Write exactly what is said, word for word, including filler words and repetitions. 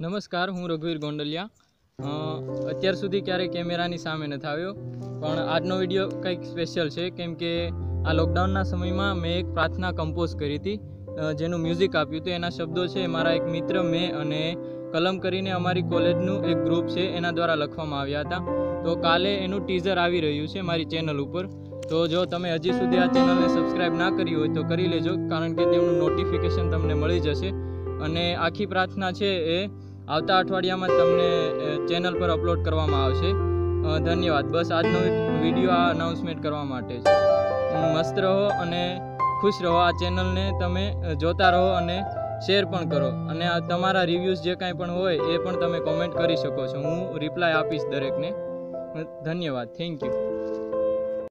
નમસ્કાર, હું રઘુવીર ગોંડલિયા. અત્યાર સુધી ક્યારેય કેમેરાની સામે નથી આવ્યો, પણ આજનો વિડીયો કંઈક સ્પેશિયલ છે, કેમ કે આ લોકડાઉનના સમયમાં મેં એક પ્રાર્થના કમ્પોઝ કરી હતી, જેનું મ્યુઝિક આપ્યું હતું. એના શબ્દો છે મારા એક મિત્ર મેં અને કલમ કરીને અમારી કોલેજનું એક ગ્રુપ છે એના દ્વારા લખવામાં આવ્યા હતા. તો કાલે એનું ટીઝર આવી રહ્યું છે મારી ચેનલ ઉપર. તો જો તમે હજી સુધી આ ચેનલને સબસ્ક્રાઈબ ના કરી હોય તો કરી લેજો, કારણ કે તેમનું નોટિફિકેશન તમને મળી જશે. અને આખી પ્રાર્થના છે એ આવતા અઠવાડિયામાં તમને ચેનલ પર અપલોડ કરવામાં આવશે. ધન્યવાદ. બસ આજનો વિડીયો આ અનાઉન્સમેન્ટ કરવા માટે છે. મસ્ત રહો અને ખુશ રહો. આ ચેનલને તમે જોતા રહો અને શેર પણ કરો, અને તમારા રિવ્યૂઝ જે કાંઈ પણ હોય એ પણ તમે કોમેન્ટ કરી શકો છો. હું રિપ્લાય આપીશ દરેકને. ધન્યવાદ. Thank you.